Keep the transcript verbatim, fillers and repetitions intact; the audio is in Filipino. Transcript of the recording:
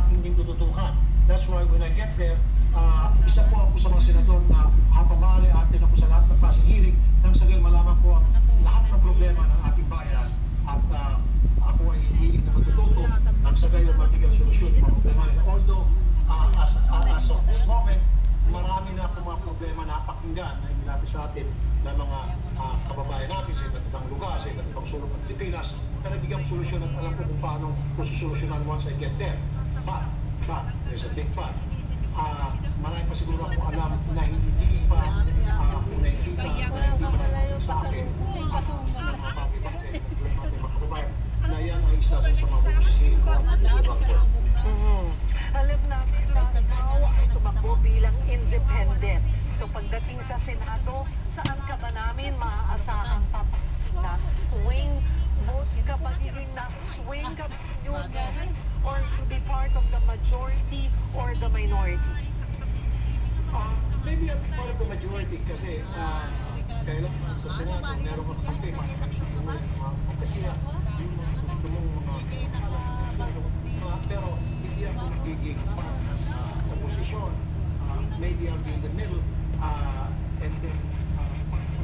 aking din tututukan. That's why when I get there, uh, isa po ako sa mga senador na habang maaari atin ako sa lahat ng klaseng hearing nang sa gayon malaman ko ang lahat ng problema ng ating bayan at uh, ako ay hilig na matututo nang sa gayon mabigyan solusyon sa mga problema. Although, uh, as, uh, as of this moment, marami na po mga problema na pakinggan na inilapit sa atin ng mga uh, kababayan natin sa iba't ibang lugar, sa iba't ibang sulok ng Pilipinas, na nabigyan solusyon at alam ko kung paano kung susolusyonan once I get there. But, but, there's a big but. Uh, marami pa siguro ako alam na hindi pa uh, kung nakikita na hindi pa nakikita sa akin at ng mga bagay-bagay ng ating mga kababayan na yan ang isa sa mga bukisihin ko at ibang ko. Alam namin na ikaw ay tumakbo bilang independent. So pagdating sa Senado, saan ka ba namin maaasahang papakita na swing vote ka ba giging na swing ka ba yung or to be part of the majority or the minority? Uh, maybe I'm part of the majority kasi uh, kailangan sa Senado meron kang kasi mas kasi yung mga gusto mong mga pero hindi ako nagiging part ng posisyon. Maybe I'll be in the middle uh, and then uh,